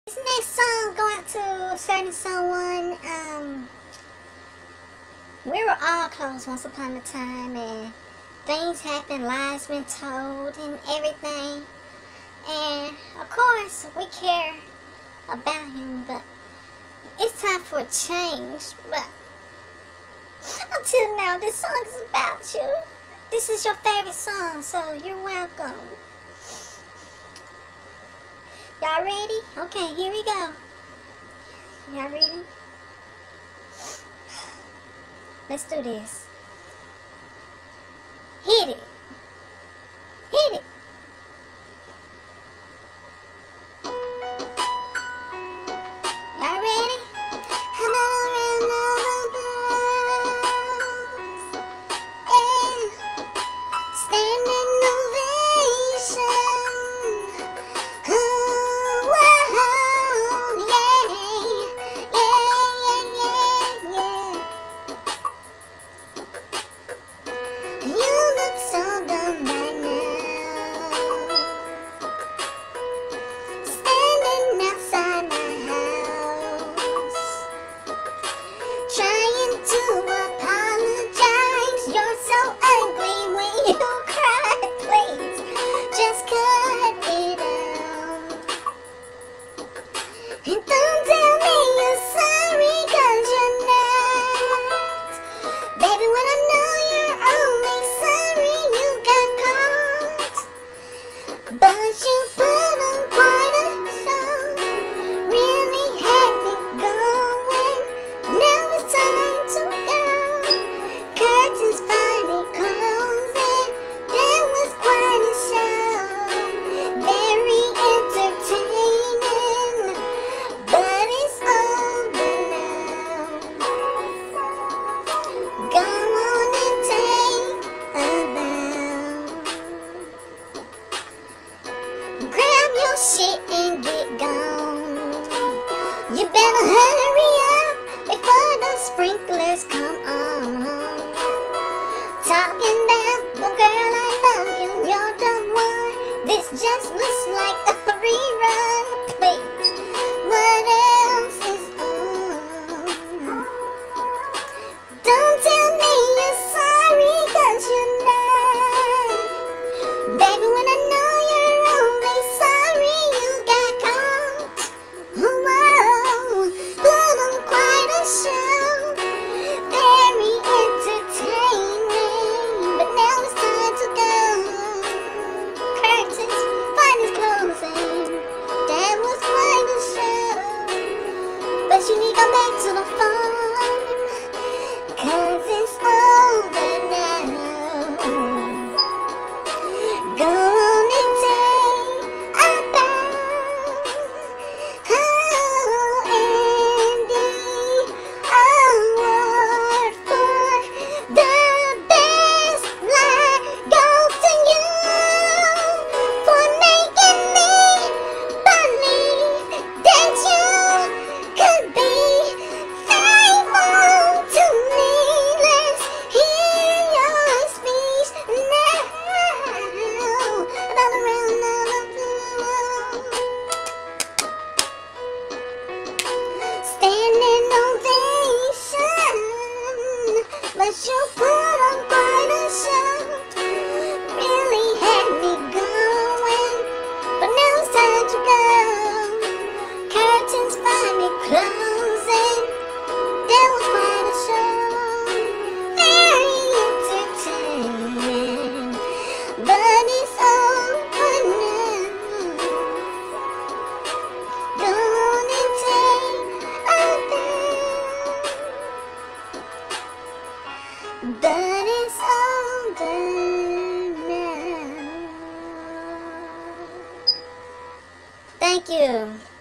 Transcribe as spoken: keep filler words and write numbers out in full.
This next song go out to a certain someone. Um, we were all close once upon a time, and things happened, lies been told, and everything. And of course, we care about him, but it's time for a change. But until now, this song is about you. This is your favorite song, so you're welcome. Y'all ready? Okay, here we go. Y'all ready? Let's do this. Hit it. Hit it. Y'all ready? Hello, hello, yeah. Standing ovation. Oh, wow, yeah, yeah, yeah, yeah, yeah. You look so dumb right now. Standing outside my house, trying to apologize. You're so ugly when you cry. Please, just cut it out. And don't tell me you're sorry, cause you're not. Baby, when I know you're only sorry you got caught. But you put on quite a show, really had me going. Now it's time to go. Curtains finally closing. That was quite a show, very entertaining. But it's over now. Go on and take a bow. Grab your shit and get gone. You better hurry up before the sprinklers come on. Talking about, well girl, I love you, you're the one. This just looks like a rerun. Please, what else is on? Don't tell me you're sorry, cause you're not. Baby, when I know you're only sorry you got caught. Oh, whoa, put on quite a show, very entertaining. But now it's time to go. Curtains finally closing. That was quite a show. But you need to go back to the farm, cause it's over now. Go on and take a bow. Oh, Andy, award for the best line goes to you for making me believe that you could be faithful to me. Let's hear your speech now. All around all of the world. Standing ovation, but you put on quite a show. Really had me going, but now it's time to go. Curtains finally closing. That was quite a show, very entertaining. But it's over now. Go on and take a bow. But it's over now. Thank you.